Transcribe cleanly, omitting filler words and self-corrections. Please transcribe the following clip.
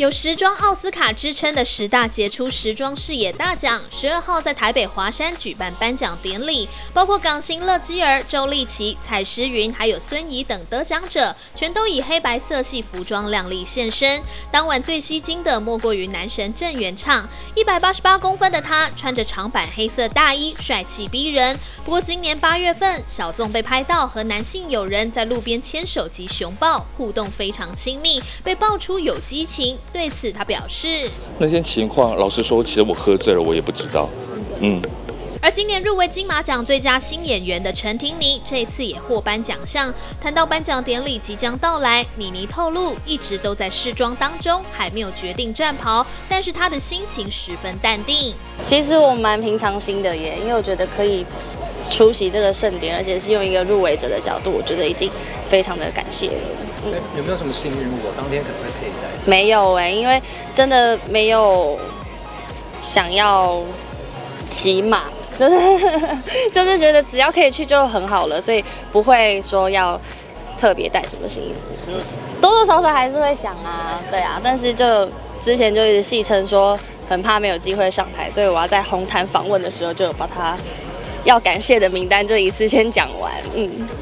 有时装奥斯卡之称的10大杰出时装视野大奖，12号在台北华山举办颁奖典礼，包括港星乐基儿、周丽淇、蔡诗芸，还有孙怡等得奖者，全都以黑白色系服装亮丽现身。当晚最吸睛的莫过于男神郑元畅，188公分的他穿着长版黑色大衣，帅气逼人。不过今年8月份，小纵被拍到和男性友人在路边牵手及熊抱，互动非常亲密，被爆出有激情。对此，他表示：“ 那天情况，老实说，其实我喝醉了，我也不知道。 而今年入围金马奖最佳新演员的陈婷妮，这一次也获颁奖项。谈到颁奖典礼即将到来，妮妮透露一直都在试妆当中，还没有决定战袍，但是她的心情十分淡定。 其实我蛮平常心的耶，因为我觉得可以出席这个盛典，而且是用一个入围者的角度，我觉得已经非常的感谢了。 有没有什么幸运？我当天可能会佩戴？ 没有因为真的没有想要骑马，就是觉得只要可以去就很好了，所以不会说要特别带什么幸运。多多少少还是会想啊，对啊，但是就之前就一直戏称说很怕没有机会上台，所以我要在红毯访问的时候就有把他要感谢的名单就一次先讲完。